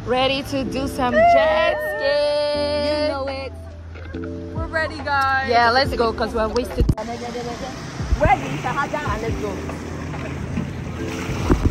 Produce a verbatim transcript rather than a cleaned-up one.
ready to do some jet ski. You know it. We're ready, guys. Yeah, let's go because we're wasted. Ready, let's go.